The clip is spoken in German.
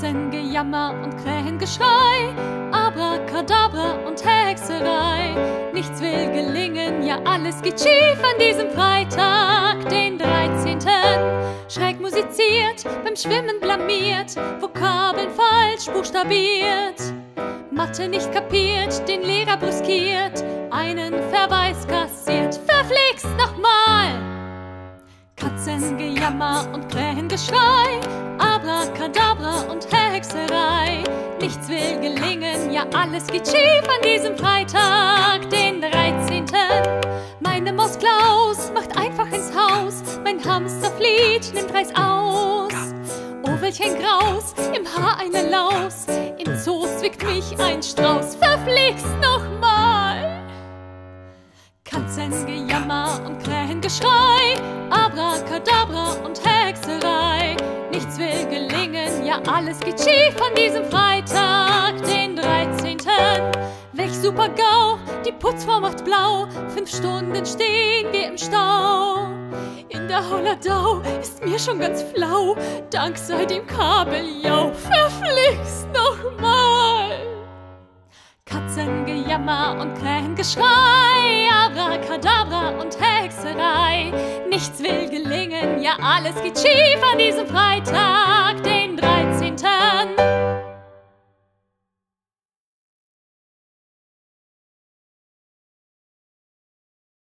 Katzengejammer und Krähengeschrei, Abracadabra und Hexerei. Nichts will gelingen, ja alles geht schief an diesem Freitag, den 13. Schräg musiziert, beim Schwimmen blamiert, Vokabeln falsch buchstabiert. Mathe nicht kapiert, den Lehrer brüskiert, einen Verweis kassiert. Verflixt nochmal! Katzengejammer und Krähengeschrei, Abracadabra und Hexerei. Nichts will gelingen, ja alles geht schief an diesem Freitag, den 13. Meine Maus Klaus macht einfach ins Haus, mein Hamster flieht, nimmt Reis aus. Oh, welch ein Graus, im Haar eine Laus, im Zoo zwickt mich ein Strauß. Verflixt nochmal! Katzengejammer und Krähengeschrei, Abracadabra und Hexerei. Nichts will gelingen, ja alles geht schief an diesem Freitag, den 13. Welch super GAU, die Putzfrau macht blau, 5 Stunden stehen wir im Stau. In der Holledau ist mir schon ganz flau, dank sei dem Kabeljau. Verflixt nochmal! Katzengejammer und Krähengeschrei, Abracadabra und Hexerei. Nichts will gelingen, ja alles geht schief an diesem Freitag.